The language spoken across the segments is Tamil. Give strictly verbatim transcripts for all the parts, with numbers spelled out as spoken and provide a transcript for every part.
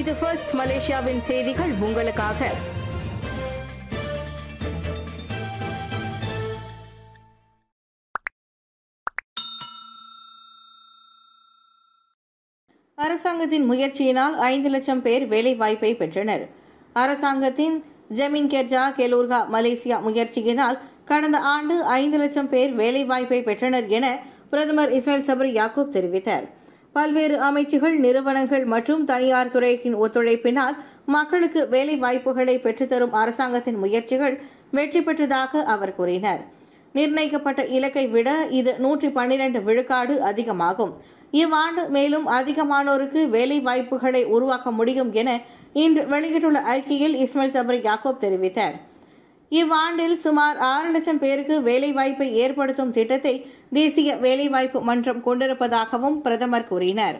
இது ஃபர்ஸ்ட் மலேசியாவின் செய்திகள் உங்களுக்காக. அரசாங்கத்தின் முயற்சியினால் ஐந்து லட்சம் பேர் வேலை வாய்ப்பை பெற்றனர். அரசாங்கத்தின் ஜமீன் கெர்ஜா கெலூர்கா மலேசியா முயற்சியினால் கடந்த ஆண்டு ஐந்து லட்சம் பேர் வேலை வாய்ப்பை பெற்றனர் என பிரதமர் இஸ்மாயில் சப்ரி யாக்கூப் தெரிவித்தார். பல்வேறு அமைச்சுகள், நிறுவனங்கள் மற்றும் தனியார் துறையின் ஒத்துழைப்பினால் மக்களுக்கு வேலை வாய்ப்புகளை பெற்றுத்தரும் அரசாங்கத்தின் முயற்சிகள் வெற்றி பெற்றதாக அவர் கூறினார். நிர்ணயிக்கப்பட்ட இலக்கை விட இது நூற்றி பன்னிரண்டு விழுக்காடு அதிகமாகும். இவ்வாண்டு மேலும் அதிகமானோருக்கு வேலை வாய்ப்புகளை உருவாக்க முடியும் என இன்று வெளியிட்டுள்ள அறிக்கையில் இஸ்மாயில் சப்ரி யாக்கூப் தெரிவித்தார். இவ்வாண்டில் சுமார் ஆறு லட்சம் பேருக்கு வேலைவாய்ப்பை ஏற்படுத்தும் திட்டத்தை தேசிய வேலைவாய்ப்பு மன்றம் கொண்டிருப்பதாகவும் பிரதமர் கூறினார்.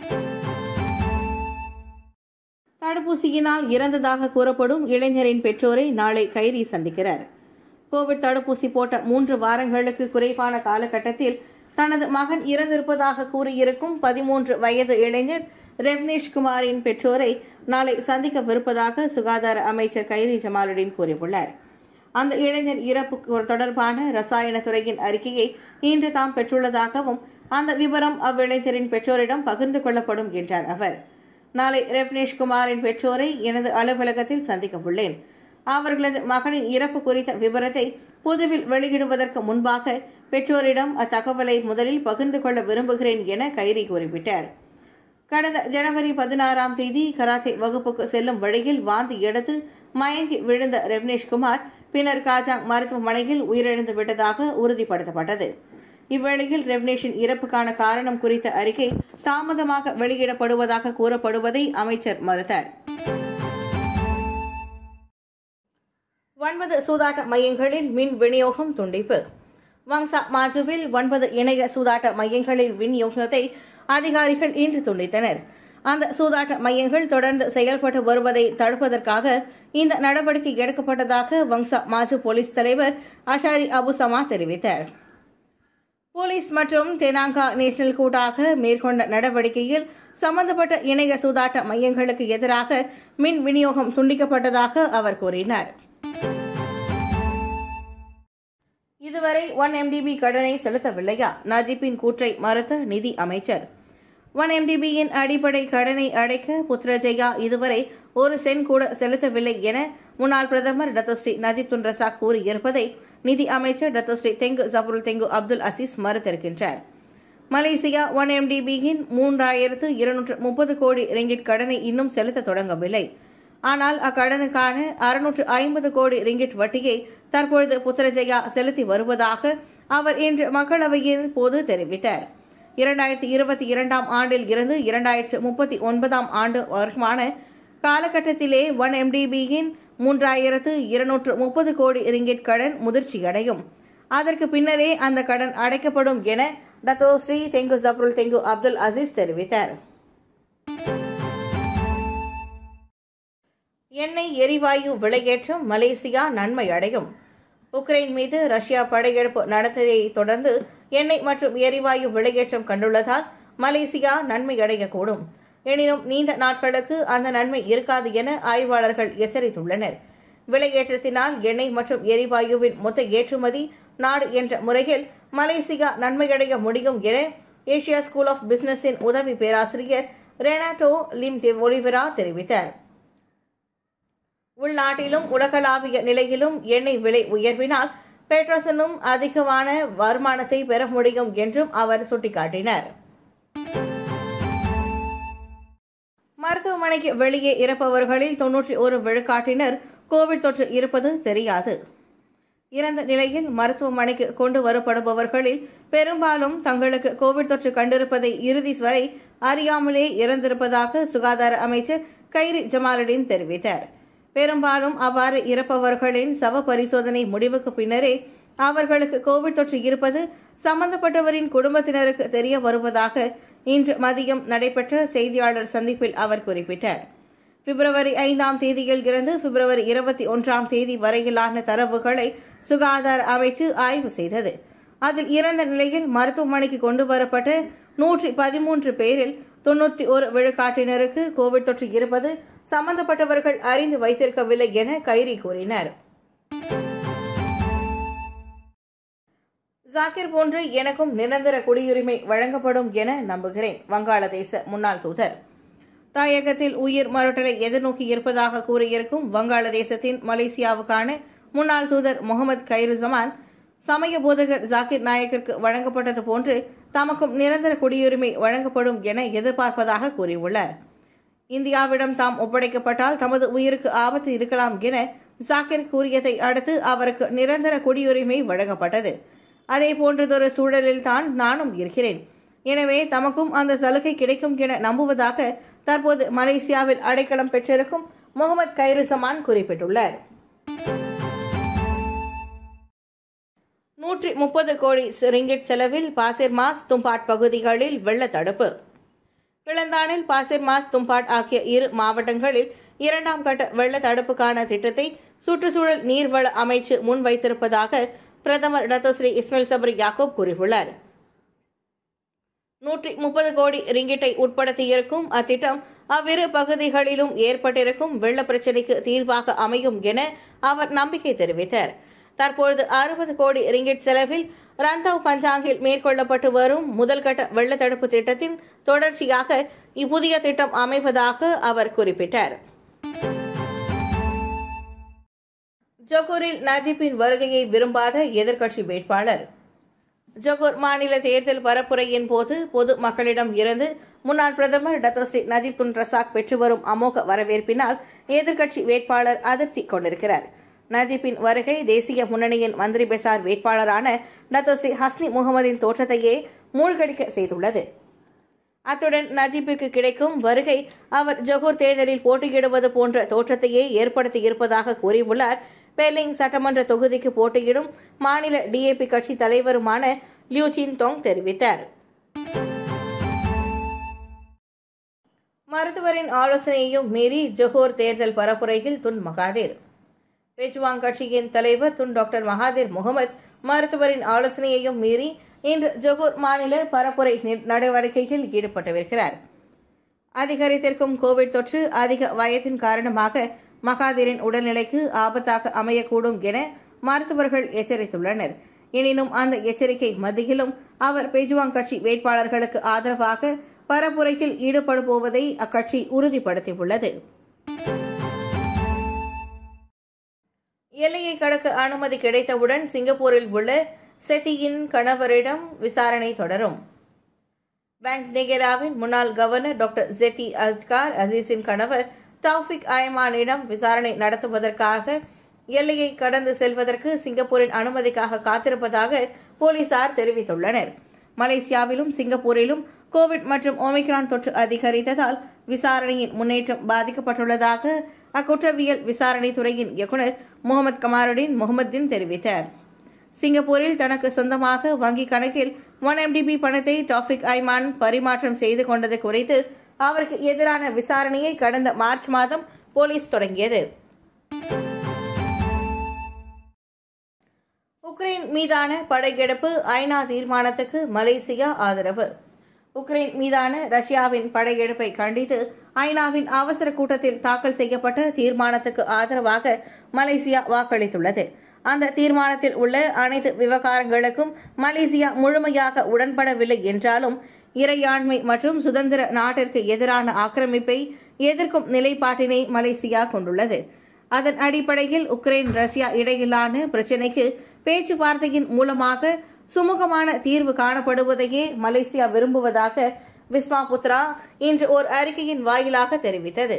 தடுப்பூசியினால் இறந்ததாக கூறப்படும் இளைஞரின் பெற்றோரை நாளை கைரி சந்திக்கிறார். கோவிட் தடுப்பூசி போட்ட மூன்று வாரங்களுக்கு குறைவான காலகட்டத்தில் தனது மகன் இறந்திருப்பதாக கூறியிருக்கும் பதிமூன்று வயது இளைஞர் ரெவ்னேஷ் குமாரின் பெற்றோரை நாளை சந்திக்கவிருப்பதாக சுகாதார அமைச்சர் கைரி ஜமாலுடன் கூறியுள்ளார். அந்த இளைஞர் இறப்பு தொடர்பான ரசாயன துறையின் அறிக்கையை இன்று தாம் பெற்றுள்ளதாகவும் அந்த விவரம் அவ்விளைஞரின் பெற்றோரிடம் பகிர்ந்து கொள்ளப்படும் என்றார் அவர். நாளை ரெவ்னேஷ் குமாரின் பெற்றோரை எனது அலுவலகத்தில் சந்திக்க உள்ளேன். அவர்களது மகனின் இறப்பு குறித்த விவரத்தை பொதுவில் வெளியிடுவதற்கு முன்பாக பெற்றோரிடம் அத்தகவலை முதலில் பகிர்ந்து கொள்ள விரும்புகிறேன் என கைரி குறிப்பிட்டார். கடந்த ஜனவரி பதினாறாம் தேதி கராத்தே வகுப்புக்கு செல்லும் வழியில் வாந்தி எடுத்து மயங்கி விழுந்த ரெவ்னேஷ் குமார் பின்னர் காஜாங் மருத்துவமனையில் உயிரிழந்து விட்டதாக உறுதிப்படுத்தப்பட்டது. இவ்வேளையில் ரெவ்னேஷின் இறப்புக்கான காரணம் குறித்த அறிக்கை தாமதமாக வெளியிடப்படுவதாக கூறப்படுவதை அமைச்சர் மறுத்தார். ஒன்பது சூதாட்ட மையங்களில் மின் விநியோகம் துண்டிப்பு. வங்சா மாஜுவில் ஒன்பது இணைய சூதாட்ட மையங்களின் விநியோகத்தை அதிகாரிகள் இன்று துண்டித்தனர். அந்த சூதாட்ட மையங்கள் தொடர்ந்து செயல்பட்டு வருவதை தடுப்பதற்காக இந்த நடவடிக்கை எடுக்கப்பட்டதாக வங்சா மாஜு போலீஸ் தலைவர் அஷாரி அபு சமா தெரிவித்தார். போலீஸ் மற்றும் தெனாங்கா நேஷனல் கூட்டாக மேற்கொண்ட நடவடிக்கையில் சம்பந்தப்பட்ட இணைய சூதாட்ட மையங்களுக்கு எதிராக மின் விநியோகம் துண்டிக்கப்பட்டதாக அவர் கூறினார். இதுவரை ஒன் எம்டிபி கடனை செலுத்தவில்லையா? நஜீப்பின் கூற்றை மறுத்த நிதி அமைச்சர். ஒன் எம்டிபியின் அடிப்படை கடனை அடைக்க புத்ரஜயா இதுவரை ஒரு சென்ட் கூட செலுத்தவில்லை என முன்னாள் பிரதமர் டத்தோஸ்ரீ நஜீப் துன் ரசாக் கூறியிருப்பதை நிதி அமைச்சர் Datuk Seri Tengku Zafrul Tengku Abdul Aziz மறுத்திருக்கின்றார். மலேசியா ஒன் எம்டிபியின் மூன்றாயிரத்து இருநூற்று முப்பது கோடி ரிங்கிட் கடனை இன்னும் செலுத்த தொடங்கவில்லை. ஆனால் அக்கடனுக்கான அறுநூற்று ஐம்பது கோடி ரிங்கிட் வட்டியை தற்பொழுது புத்ரஜயா செலுத்தி வருவதாக அவர் இன்று மக்களவையின் போது தெரிவித்தார். இரண்டாயிரத்தி இருபத்தி இரண்டாம் ஆண்டில் இருந்து இரண்டாயிரத்து முப்பத்தி ஒன்பதாம் ஆண்டு வருமான காலகட்டத்திலே ஒன் எம்டிபியின் மூன்றாயிரத்து இருநூற்று முப்பது கோடி ரிங்கிட் கடன் முதிர்ச்சியடையும். அதற்கு பின்னரே அந்த கடன் அடைக்கப்படும் என Datuk Seri Tengku Zafrul Tengku Abdul Aziz தெரிவித்தார். எண்ணெய் எரிவாயு விலையேற்றம் மலேசியா நன்மை அடையும். உக்ரைன் மீது ரஷ்யா படையெடுப்பு நடத்தியதை தொடர்ந்து எண்ணெய் மற்றும் எரிவாயு விலையேற்றம் கண்டுள்ளதால் மலேசியா நன்மை அடையக்கூடும். எனினும் நீண்ட நாட்களுக்கு அந்த நன்மை இருக்காது என ஆய்வாளர்கள் எச்சரித்துள்ளனர். விலையேற்றத்தினால் எண்ணெய் மற்றும் எரிவாயுவின் மொத்த ஏற்றுமதி நாடு என்ற முறையில் மலேசியா நன்மையடைய முடியும் என ஏசியா ஸ்கூல் ஆஃப் பிசினஸின் உதவி பேராசிரியர் ரெனாட்டோ லிம் டி ஒலிவெரா தெரிவித்தார். உள்நாட்டிலும் உலகளாவிய நிலையிலும் எண்ணெய் விலை உயர்வினால் பெட்ரோசனும் அதிகமான வருமானத்தை பெற முடியும் என்றும் அவர் சுட்டிக்காட்டினார். மருத்துவமனைக்கு வெளியே இறப்பவர்களில் தொன்னூற்றி ஒரு விழுக்காட்டினர் கோவிட் தொற்று இருப்பது தெரியாது. இறந்த நிலையில் மருத்துவமனைக்கு கொண்டு வரப்படுபவர்களில் பெரும்பாலும் தங்களுக்கு கோவிட் தொற்று கண்டிருப்பதை இறுதி வரை அறியாமலே இறந்திருப்பதாக சுகாதார அமைச்சர் கைரி ஜமாலுடன் தெரிவித்தார். பெரும்பாலும் அவ்வாறு இறப்பவர்களின் சவ பரிசோதனை முடிவுக்கு பின்னரே அவர்களுக்கு கோவிட் தொற்று இருப்பது சம்பந்தப்பட்டவரின் குடும்பத்தினருக்கு தெரிய வருவதாக இன்று மதியம் நடைபெற்ற செய்தியாளர் சந்திப்பில் அவர் குறிப்பிட்டார். பிப்ரவரி ஐந்தாம் தேதியில் இருந்து பிப்ரவரி இருபத்தி ஒன்றாம் தேதி வரையிலான தரவுகளை சுகாதார அமைச்சு ஆய்வு செய்தது. அதில் இறந்த நிலையில் மருத்துவமனைக்கு கொண்டு வரப்பட்ட நூற்றி பதிமூன்று பேரில் தொன்னூற்றி ஒரு விழுக்காட்டினருக்கு கோவிட் தொற்று இருப்பது சம்பந்தப்பட்டவர்கள் அறிந்து வைத்திருக்கவில்லை என கைரி கூறினார். ஜாக்கிர் போன்று எனக்கும் நிரந்தர குடியுரிமை வழங்கப்படும் என நம்புகிறேன். வங்காளதேச முன்னாள் தூதர். தாயகத்தில் உயிர் மறுட்டலை எதிர்நோக்கி இருப்பதாக கூறியிருக்கும் வங்காளதேசத்தின் மலேசியாவுக்கான முன்னாள் தூதர் முகமது கைருசமான் சமய போதகர் ஜாக்கிர் நாயக்கிற்கு வழங்கப்பட்டது போன்று தமக்கும் நிரந்தர குடியுரிமை வழங்கப்படும் என எதிர்பார்ப்பதாக கூறியுள்ளார். இந்தியாவிடம் தாம் ஒப்படைக்கப்பட்டால் தமது உயிருக்கு ஆபத்து இருக்கலாம் என ஜாக்கிர் கூறியதை அடுத்து அவருக்கு நிரந்தர குடியுரிமை வழங்கப்பட்டது. அதே போன்றதொரு சூழலில் தான் நானும் இருக்கிறேன். எனவே தமக்கும் அந்த சலுகை கிடைக்கும் என நம்புவதாக தற்போது மலேசியாவில் அடைக்கலம் பெற்றிருக்கும் முகமது கைருசமான் குறிப்பிட்டுள்ளார். நூற்றி முப்பது கோடி ரிங்கிட் செலவில் பாசிர்மாஸ் தும்பாட் பகுதிகளில் வெள்ள தடுப்பு. கிளந்தானில் பாசிர்மாஸ் தும்பாட் ஆகிய இரு மாவட்டங்களில் இரண்டாம் கட்ட வெள்ள தடுப்புக்கான திட்டத்தை சுற்றுச்சூழல் நீர்வள அமைச்சு முன்வைத்திருப்பதாக பிரதமர் டத்தோஸ்ரீ இஸ்மாயில் சப்ரி யாக்கூப் கூறியுள்ளார். நூற்றி முப்பது கோடி ரிங்கிட்டை உட்படுத்தியிருக்கும் அத்திட்டம் அவ்விரு பகுதிகளிலும் ஏற்பட்டிருக்கும் வெள்ள பிரச்சினைக்கு தீர்வாக அமையும் என அவர் நம்பிக்கை தெரிவித்தார். தற்பொழுது அறுபது கோடி ரிங்கிட் செலவில் ரந்தாவ் பஞ்சாங்கில் மேற்கொள்ளப்பட்டு வரும் முதல்கட்ட வெள்ள தடுப்பு திட்டத்தின் தொடர்ச்சியாக இப்புதிய திட்டம் அமைவதாக அவர் குறிப்பிட்டார். ஜொகூரில் நஜீப்பின் வருகையை விரும்பாத எதிர்க்கட்சி வேட்பாளர். ஜொகூர் மாநில தேர்தல் பரப்புரையின் போது பொது மக்களிடம் இருந்து முன்னாள் பிரதமர் டத்தோஸ்ரீ நஜீப் துன் ரசாக் பெற்று வரும் அமோக வரவேற்பினால் எதிர்க்கட்சி வேட்பாளர் அதிருப்தி கொண்டிருக்கிறார். நஜீப்பின் வருகை தேசிய முன்னணியின் மந்திரி பெசார் வேட்பாளரான டத்தோஸ்ரீ ஹஸ்னி முகமதின் தோற்றத்தையே மூழ்கடிக்க செய்துள்ளது. அத்துடன் நஜீப்பிற்கு கிடைக்கும் வருகை அவர் ஜொகூர் தேர்தலில் போட்டியிடுவது போன்ற தோற்றத்தையே ஏற்படுத்தியிருப்பதாக கூறியுள்ளார். பெர்லிங் சட்டமன்ற தொகுதிக்கு போட்டியிடும் மாநில டிஏபி கட்சி தலைவருமான லியூ சின் தோங் தெரிவித்தார். மருத்துவரின் ஆலோசனையையும் மீறி ஜொகூர் தேர்தல் பரப்புரையில் துன் மகாதீர். பேச்சுவாங் கட்சியின் தலைவர் துன் டாக்டர் மகாதீர் முகமது மருத்துவரின் ஆலோசனையையும் மீறி இன்று ஜொகூர் மாநில பரப்புரை நடவடிக்கையில் ஈடுபட்டுவிருக்கிறார். அதிகரித்திருக்கும் கோவிட் தொற்று அதிக வயதின் காரணமாக மகாதீரின் உடல்நிலைக்கு ஆபத்தாக அமையக்கூடும் என மருத்துவர்கள் எச்சரித்துள்ளனர். எனினும் அந்த எச்சரிக்கை மத்தியிலும் அவர் பேஜுவாங் கட்சி வேட்பாளர்களுக்கு ஆதரவாக பரப்புரையில் ஈடுபடுபோவதை அக்கட்சி உறுதிப்படுத்தியுள்ளது. எல்லையை கடக்க அனுமதி கிடைத்தவுடன் சிங்கப்பூரில் உள்ள செத்தியின் கணவரிடம் விசாரணை தொடரும். பேங்க் நெகேராவின் முன்னாள் கவர்னர் டாக்டர் ஜெத்தி அஸ்கார் அசீஸின் கணவர் தௌஃபிக் அய்மானிடம் விசாரணை நடத்துவதற்காக எல்லையை கடந்து செல்வதற்கு சிங்கப்பூரின் அனுமதிக்காக காத்திருப்பதாக போலீசார் தெரிவித்துள்ளனர். மலேசியாவிலும் சிங்கப்பூரிலும் கோவிட் மற்றும் ஒமிக்ரான் தொற்று அதிகரித்ததால் விசாரணையின் முன்னேற்றம் பாதிக்கப்பட்டுள்ளதாக அக்குற்றவியல் விசாரணை துறையின் இயக்குநர் முகமது கமாருடீன் முகமதின் தெரிவித்தார். சிங்கப்பூரில் தனக்கு சொந்தமாக வங்கி கணக்கில் ஒன் எம்டிபி பணத்தை தௌஃபிக் அய்மான் பரிமாற்றம் செய்து கொண்டது குறித்து அவருக்கு எதிரான விசாரணையை கடந்த மார்ச் மாதம் போலீஸ் தொடங்கியது. உக்ரைன் மீதான படையெடுப்பு ஐநா தீர்மானத்துக்கு மலேசியா ஆதரவு. உக்ரைன் மீதான ரஷ்யாவின் படையெடுப்பை கண்டித்து ஐநாவின் அவசர கூட்டத்தில் தாக்கல் செய்யப்பட்ட தீர்மானத்துக்கு ஆதரவாக மலேசியா வாக்களித்துள்ளது. அந்த தீர்மானத்தில் உள்ள அனைத்து விவகாரங்களுக்கும் மலேசியா முழுமையாக உடன்படவில்லை என்றாலும் இறையாண்மை மற்றும் சுதந்திர நாட்டிற்கு எதிரான ஆக்கிரமிப்பை எதிர்க்கும் நிலைப்பாட்டினை மலேசியா கொண்டுள்ளது. அதன் அடிப்படையில் உக்ரைன் ரஷ்யா இடையிலான பிரச்சினைக்கு பேச்சுவார்த்தையின் மூலமாக சுமூகமான தீர்வு காணப்படுவதையே மலேசியா விரும்புவதாக விஸ்மா புத்ரா இன்று ஒரு அறிக்கையின் வாயிலாக தெரிவித்தது.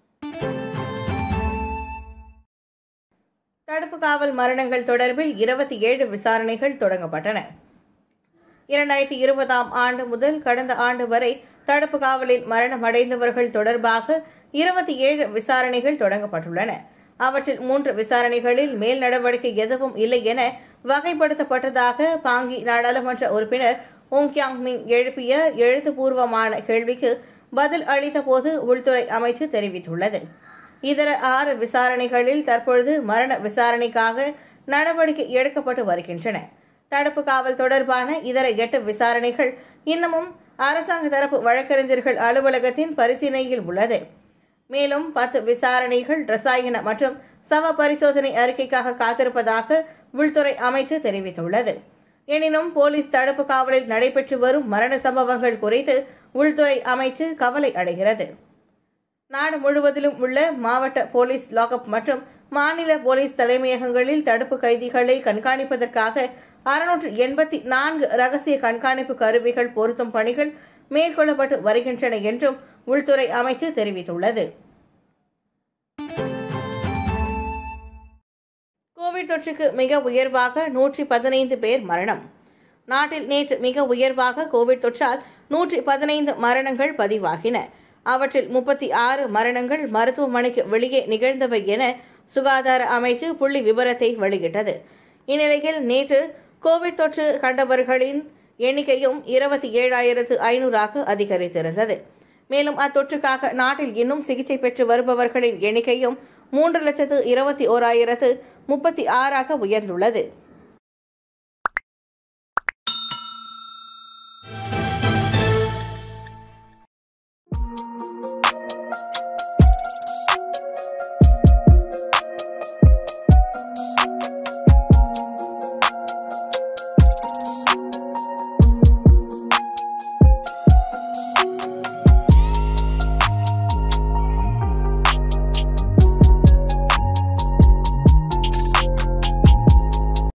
தடுப்பு காவல் மரணங்கள் தொடர்பில் இருபத்தி ஏழு விசாரணைகள் தொடங்கப்பட்டன. இரண்டாயிரத்தி இருபதாம் ஆண்டு முதல் கடந்த ஆண்டு வரை தடுப்பு காவலில் மரணமடைந்தவர்கள் தொடர்பாக இருபத்தி ஏழு விசாரணைகள் தொடங்கப்பட்டுள்ளன. அவற்றில் மூன்று விசாரணைகளில் மேல் நடவடிக்கை எதுவும் இல்லை என வகைப்படுத்தப்பட்டதாக பாங்கி நாடாளுமன்ற உறுப்பினர் ஓங் கியாங் மிங் எழுப்பிய எழுத்துப்பூர்வமான கேள்விக்கு பதில் அளித்த போது உள்துறை அமைச்சு தெரிவித்துள்ளது. இதர ஆறு விசாரணைகளில் தற்பொழுது மரண விசாரணைக்காக நடவடிக்கை எடுக்கப்பட்டு வருகின்றன. தடுப்பு காவல் தொடர்பான இதர எட்டு விசாரணைகள் இன்னமும் அரசாங்க தரப்பு வழக்கறிஞர்கள் அலுவலகத்தின் பரிசீலனையில் உள்ளது. மேலும் பத்து விசாரணைகள் ரசாயன மற்றும் சவ பரிசோதனை அறிக்கைக்காக காத்திருப்பதாக உள்துறை அமைச்சு தெரிவித்துள்ளது. எனினும் போலீஸ் தடுப்பு காவலில் நடைபெற்று வரும் மரண சம்பவங்கள் குறித்து உள்துறை அமைச்சு கவலை அடைகிறது. நாடு முழுவதிலும் உள்ள மாவட்ட போலீஸ் லாக்அப் மற்றும் மாநில போலீஸ் தலைமையகங்களில் தடுப்பு கைதிகளை கண்காணிப்பதற்காக அறுநூற்று எண்பத்தி நான்கு ரகசிய கண்காணிப்பு கருவிகள் பொருத்தும் பணிகள் மேற்கொள்ளப்பட்டு வருகின்றன என்றும் உள்துறை அமைச்சு தெரிவித்துள்ளது. கோவிட் தொற்றுக்கு மிக உயர்வாக நூற்றி பதினைந்து பேர் மரணம். நாட்டில் நேற்று மிக உயர்வாக கோவிட் தொற்றால் நூற்றி பதினைந்து மரணங்கள் பதிவாகின. அவற்றில் முப்பத்தி ஆறு மரணங்கள் மருத்துவமனைக்கு வெளியே நிகழ்ந்தவை என சுகாதார அமைச்சு புள்ளி விவரத்தை வெளியிட்டது. இந்நிலையில் நேற்று கோவிட் தொற்று கண்டவர்களின் எண்ணிக்கையும் இருபத்தி ஏழாயிரத்து ஐநூறாக அதிகரித்திருந்தது. மேலும் அத்தொற்றுக்காக நாட்டில் இன்னும் சிகிச்சை பெற்று வருபவர்களின் எண்ணிக்கையும் மூன்று லட்சத்து இருபத்தி ஓராயிரத்து முப்பத்தி ஆறாக உயர்ந்துள்ளது.